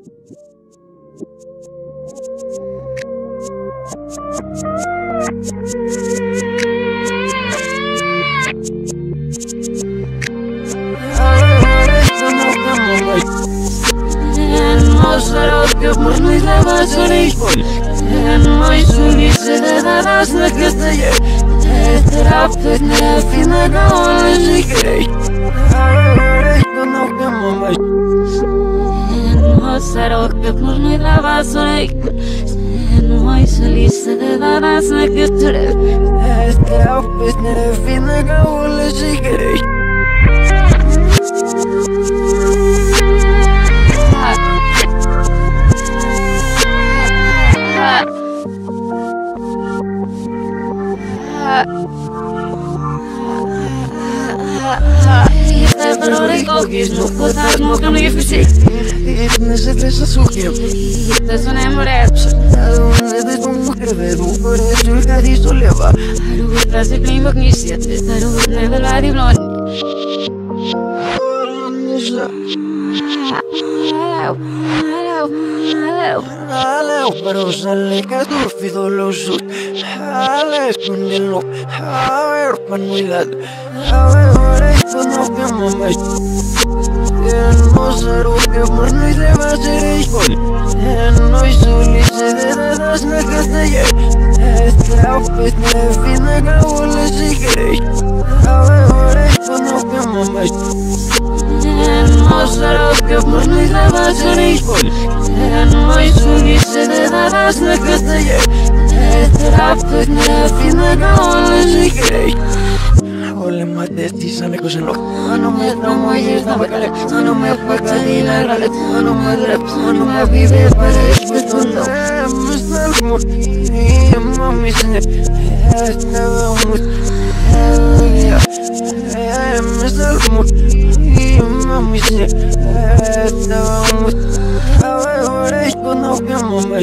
Можно издавать речь, мой сулицы дадас на костае. Это раптать на афина голой жикрей. Сорок, как нужно для вас рейк. Мой сулицы дадас на костае. Это раптать на афина голой жикрей. Kokjes nog wat uit nog een lief gezicht. Het is een zoekje. Het is een emmerapse. Het is een moeder. Hoe is het dat hij zo leeft? Dat is een ook niet zit. Dat is never laat die blond. Hallo, pero sale que turfido lo sud. Hallo, con el lo. A ver, pan muy lado. A ver, esto no que mames. No sé lo que por no se va a hacer igual. No hay sulice de dadas na castaña. Esta pues me fina que le sigue. A ver, esto no que mames. No sé lo que por no se va a hacer igual. No hay sulice de dadas na castaña. Esta pues me fina que le sigue. Ole mate tisane kuseno ano me no es no vale ano me paga dina rale ano me rap ano me vive para esto no me mami sene esta vamos me salmo mami sene esta vamos ahora esto no que mami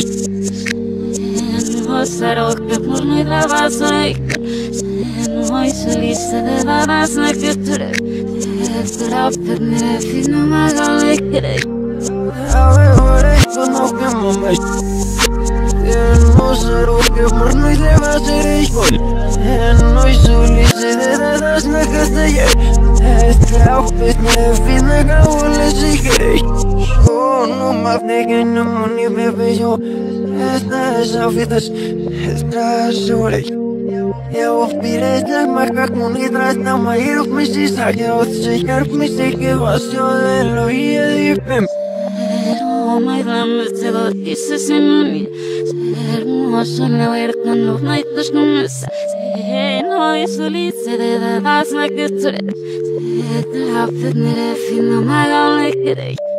Сорок, как нужно для вас рейк. Мой сулицы дадас на костае. Это раптать на афина голой жикрей. Ahora esto no que mames. No sé lo que por no se va a hacer igual. No hay sulice de dadas na castaña. Esta raптать на афина голой жикрей. No más neguen no ni me veo. Estas outfitas, estas horas. Eu virei na marca com nitras na maíra que me se sabe eu sei que me sei que você lo ia de pem. Oh my God, te lo disse sem mim. Hermoso não era quando noites começa. Não é solícia de das na que tu. Te rápido me refino mais ao leque.